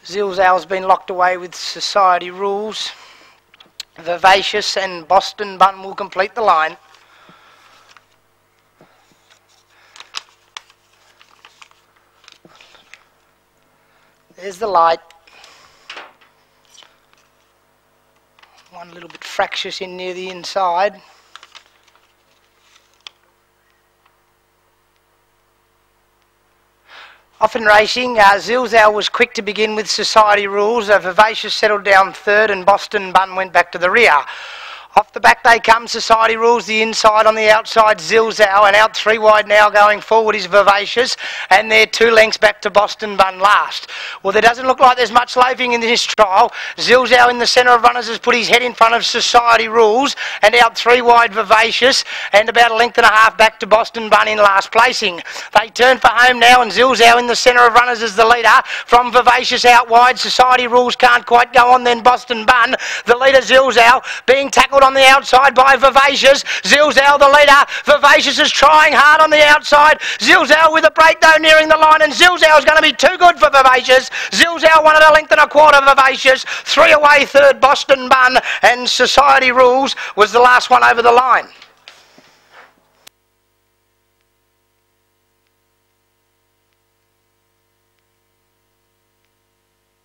Zilzal's been locked away with Society Rules. Vivacious and Boston Bun will complete the line. There's the light. One a little bit fractious in near the inside. Off in racing, Zilzal was quick to begin with Society Rules. Vivacious settled down third and Boston Bun went back to the rear. Off the back they come, Society Rules, the inside, on the outside Zilzal, and out three wide now going forward is Vivacious, and they're 2 lengths back to Boston Bun last. Well, there doesn't look like there's much loafing in this trial. Zilzal in the centre of runners has put his head in front of Society Rules, and out 3 wide Vivacious, and about 1.5 lengths back to Boston Bun in last placing. They turn for home now, and Zilzal in the centre of runners is the leader. From Vivacious out wide, Society Rules can't quite go on, then Boston Bun. The leader Zilzal being tackled on the outside by Vivacious. Zilzal the leader. Vivacious is trying hard on the outside. Zilzal with a break though nearing the line, and Zilzal is going to be too good for Vivacious. Zilzal 1.25 lengths Vivacious. 3 away third Boston Bun, and Society Rules was the last one over the line.